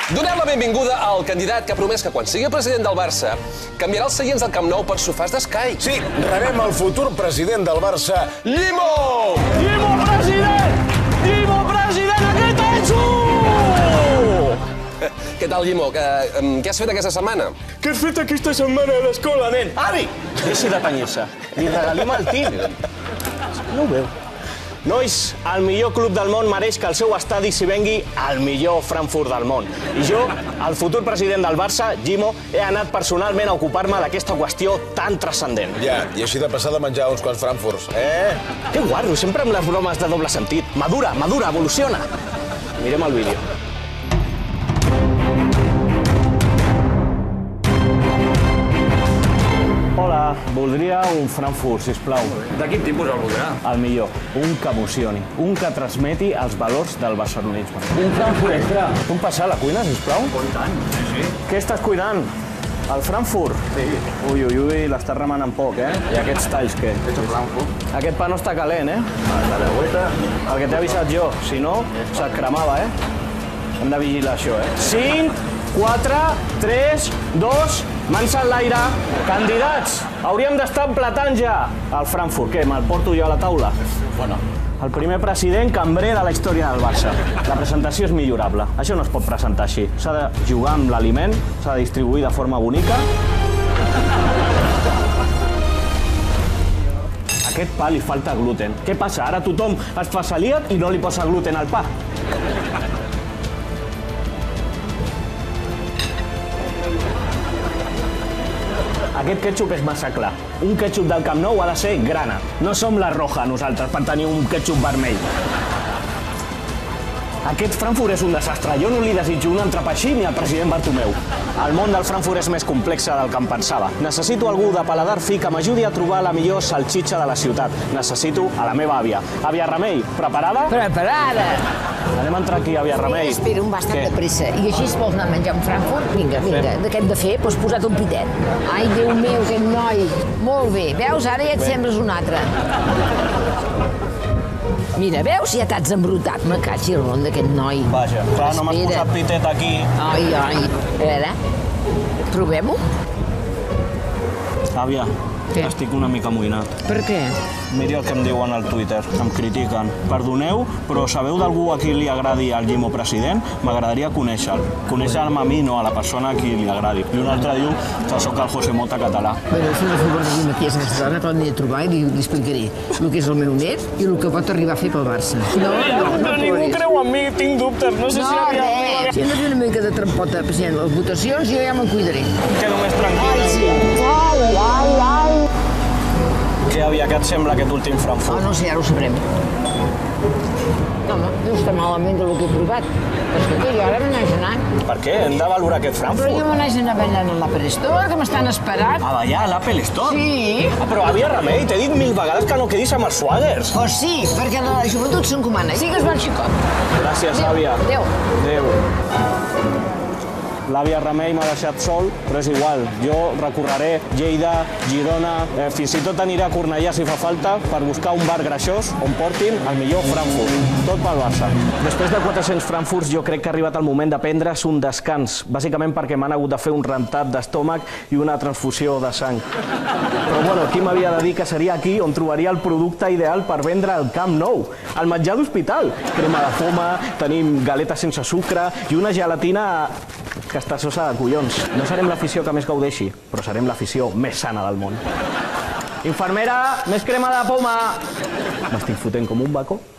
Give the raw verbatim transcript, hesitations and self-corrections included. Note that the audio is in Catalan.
Donem la benvinguda al candidat que ha promès que quan sigui el president del Barça canviarà els seients del Camp Nou per sofàs d'Sky. Sí, rebem el futur president del Barça, Llimo! Llimo president! Llimo president, aquest ets tu! Què tal, Llimo? Què has fet aquesta setmana? Què has fet aquesta setmana a l'escola, nen? Avi! Deixi de tenyir-se. Li regalim el tip. No ho veu. Nois, el millor club del món mereix que el seu estadi s'hi vengui al millor Frankfurt del món. I jo, el futur president del Barça, Llimo, he anat personalment a ocupar-me d'aquesta qüestió tan transcendent. Ja, i així de passar de menjar uns quants Frankfurts, eh? Que guarro, sempre amb les bromes de doble sentit. Madura, madura, evoluciona. Mirem el vídeo. Hola, voldria un Frankfurt, sisplau. De quin tipus el voldrà? El millor, un que emocioni, un que transmeti els valors del barcelonisme. Un Frankfurt extra. Un passar a la cuina, sisplau? Oh, i tant, sí, sí. Què estàs cuidant? El Frankfurt? Sí. Ui, ui, ui, l'estàs remenant poc, eh? I aquests talls, què? És el Frankfurt. Aquest pa no està calent, eh? La veueta. El que t'he avisat jo, si no, se't cremava, eh? Hem de vigilar això, eh? cinc, quatre, tres, dos, mans en l'aire. Candidats, hauríem d'estar emplatant ja el Frankfurt. Què, me'l porto jo a la taula? Bueno. El primer president cambrer de la història del Barça. La presentació és millorable. Això no es pot presentar així. S'ha de jugar amb l'aliment, s'ha de distribuir de forma bonica. A aquest pa li falta gluten. Què passa? Ara tothom es fa celíac i no li posa gluten al pa. Aquest ketchup és massa clar. Un ketchup del Camp Nou ha de ser grana. No som la Roja, nosaltres, per tenir un ketchup vermell. Aquest Frankfurt és un desastre. Jo no li desitjo un entrepà així ni al president Bartomeu. El món del Frankfurt és més complex del que em pensava. Necessito algú de paladar fi que m'ajudi a trobar la millor salxitxa de la ciutat. Necessito a la meva àvia. Àvia Remei, preparada? Preparada! Anem a entrar aquí, àvia Remei. Espera, espera, un bastant de pressa. I així vols anar a menjar un Frankfurt? Vinga, vinga, què hem de fer? Doncs posa't un pitet. Ai, Déu meu, aquest noi. Molt bé. Veus, ara ja et sembles un altre. Mira, veus? Ja t'has embrutat. Me caig i ron d'aquest noi. Vaja, clar, no m'has posat pitet aquí. Ai, ai. A veure, provem-ho? Àvia, estic una mica amoïnat. Per què? Miri el que em diuen al Twitter, em critiquen. Perdoneu, però sabeu d'algú a qui li agradi el Llimo president? M'agradaria conèixer-lo. Conèixer-me a mi, no, a la persona a qui li agradi. I un altre diu que sóc el José Mota català. Bueno, fes el favor de dir-me qui és aquesta dona, que l'aniré a trobar i li, li explicaré el que és el meu net i el que pot arribar a fer pel Barça. No, no, no, no ningú creu en mi, tinc dubtes, no sé no, si havia... res. Si hem de fer una mica de trampota president les votacions, jo ja me'n cuidaré. Quedo més tranquil. Ai, sí. Ai, ai, ai. Què, àvia, què et sembla aquest últim Oh, Frankfurt? no sé, ara ho sabrem. No, home, no està malament del que he provat. Però escolta, jo ara me n'haig d'anar. Per què? Hem de valorar aquest Però jo Frankfurt. me n'haig d'anar ballant a l'Apple Store, que m'estan esperant. A ballar a l'Apple Store? Sí. Ah, però àvia Remei, t'he dit mil vegades que no quedis amb els swaggers. Oh, sí, perquè la joventut s'encomana. Sigues bon xicot. Gràcies, Adéu, àvia. adéu. Adéu. L'àvia Remei m'ha deixat sol, però és igual. Jo recorreré Lleida, Girona, eh, fins i tot aniré a Cornellà si fa falta per buscar un bar greixós on portin el millor Frankfurt. Tot pel Barça. Després de quatre-cents Frankfurts jo crec que ha arribat el moment de prendre's un descans, bàsicament perquè m'han hagut de fer un rentat d'estómac i una transfusió de sang. Però bueno, qui m'havia de dir que seria aquí on trobaria el producte ideal per vendre al Camp Nou? El menjar d'hospital. Crema de poma, tenim galetes sense sucre i una gelatina que està sosa de collons. No serem l'afició que més gaudeixi, però serem l'afició més sana del món. Infermera, més crema de poma! M'estic fotent com un bacó.